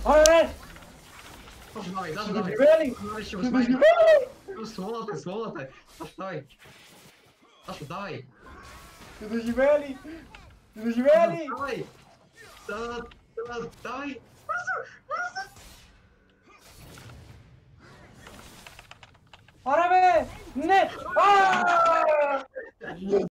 Ой, Давай, Ты давай. доживели? Давай еще Ты восьмой. доживели? Ну, сволота. Саша, давай. Саша, давай. Ты доживели? Ты доживели? Давай. Давай. Ara be! Ne? Aa!